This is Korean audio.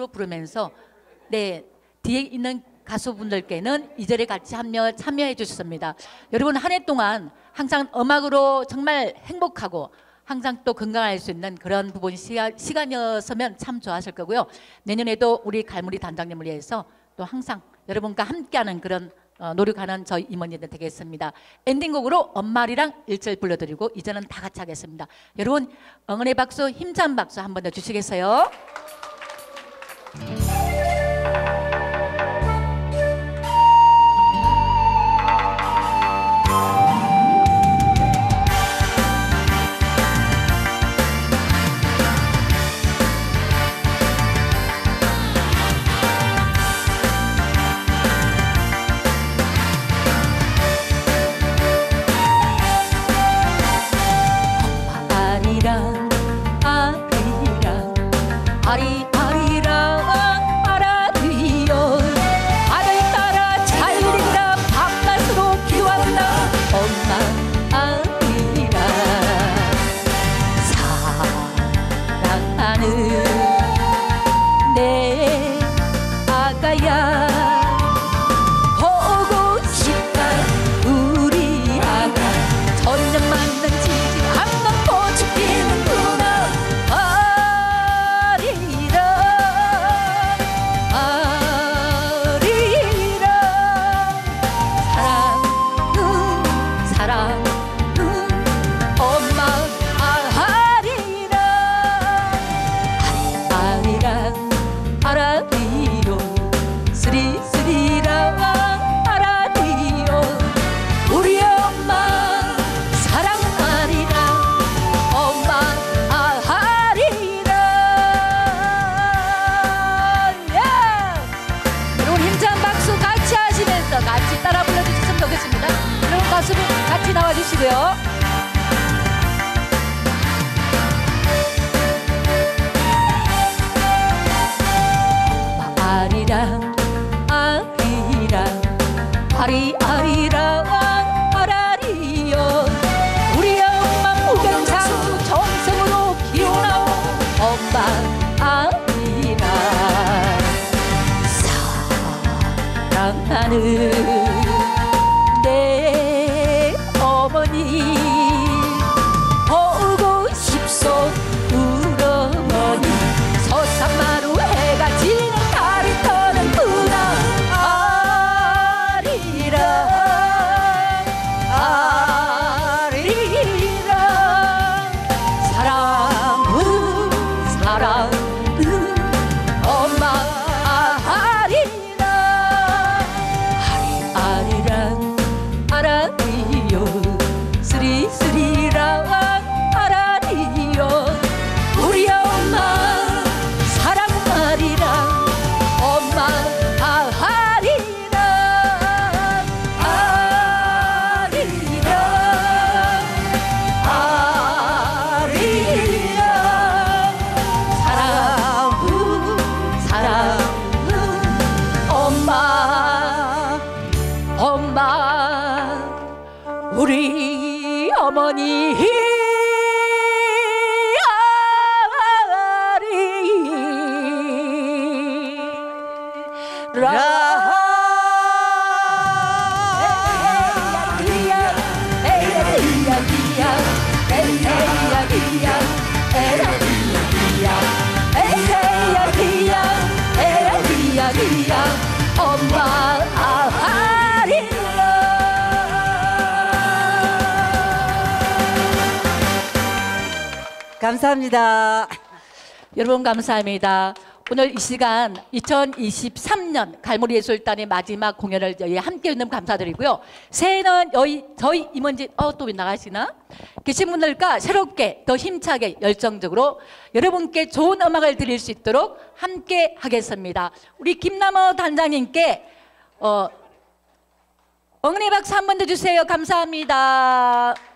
입으로 부르면서 네 뒤에 있는 가수분들께는 2절에 같이 참여해 주셨습니다. 여러분 한 해 동안 항상 음악으로 정말 행복하고 항상 또 건강할 수 있는 그런 부분 시간이었으면 참 좋았을 거고요. 내년에도 우리 갈무리 단장님을 위해서 또 항상 여러분과 함께하는 그런 노력하는 저희 임원님들 되겠습니다. 엔딩곡으로 엄마리랑 1절 불러드리고 이제는 다 같이 하겠습니다. 여러분 응원의 박수, 힘찬 박수 한 번 더 주시겠어요? 아리아리랑 아라리요 하늘 따라 자유린다 밤낮으로 기도한다 엄마 아리랑 사랑하는 내 아가야 보고 싶다 우리 아가 전쟁 맞는 지지 한번 보고 죽이는구나 같이 따라 불러주셨으면 좋겠습니다. 여러분 가수분 같이 나와주시고요. 아리랑 아리랑 아리아리랑 아라리요 우리 엄마 무병장수 정성으로 기어나온 엄마 아리랑 사랑하는 내 어머니 보고 싶소 우리 어머니 서산마루 해가 지는 달이 떠는구나 아리랑 아리랑 사랑은 엄마 아라리요 스리스리랑 아라리요 우리 엄마 사랑하리랑 엄마 아리랑 아리랑 아리랑 사랑은 엄마 우리 어머니 엄마 감사합니다. 여러분 감사합니다. 오늘 이 시간 2023년 갈무리예술단의 마지막 공연을 함께 있는 감사드리고요. 새해는 저희 임원진 또 왜 나가시나? 계신 분들과 새롭게 더 힘차게 열정적으로 여러분께 좋은 음악을 드릴 수 있도록 함께 하겠습니다. 우리 김남호 단장님께 응원의 박수 한 번 더 주세요. 감사합니다.